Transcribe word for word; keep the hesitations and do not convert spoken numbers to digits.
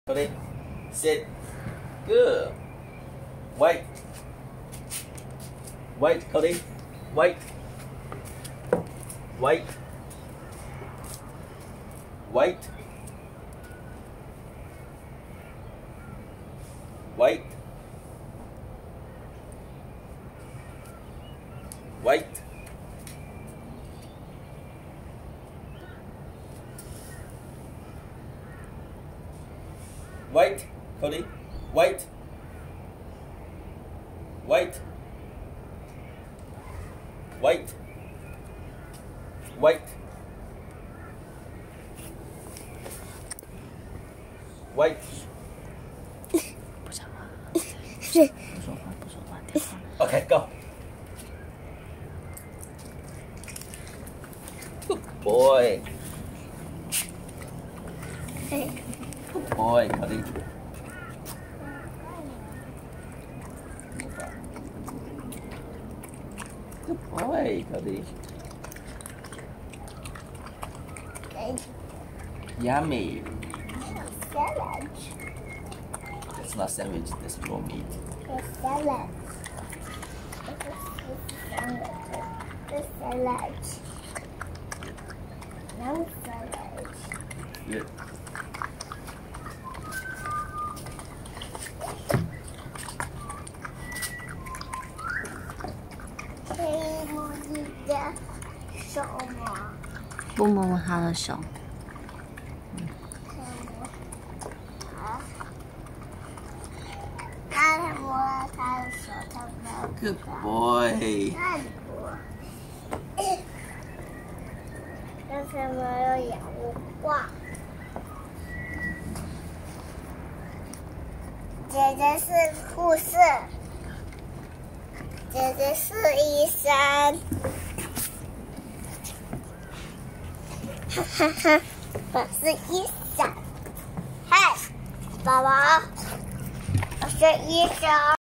Cody, sit. Good. Wait. Wait, Cody. Wait. Wait. Wait. Wait. Wait. Wait, Cody. Wait. Wait. Wait. Wait. Wait. 不讲话，不说话，不说话，电话。 Okay, go. Good boy. Good boy, Cody. Good boy, Cody. Yummy. Salad. That's not sandwich, that's raw meat. It's salad. It's salad. No salad. Good. 可以摸你的手吗？ 不摸摸他的手。 他摸了他的手，他没有。 Good boy. 看过。为什么要养我挂？姐姐是护士，姐姐是医生。哈哈哈，我是医生。嗨，宝宝，我是医生。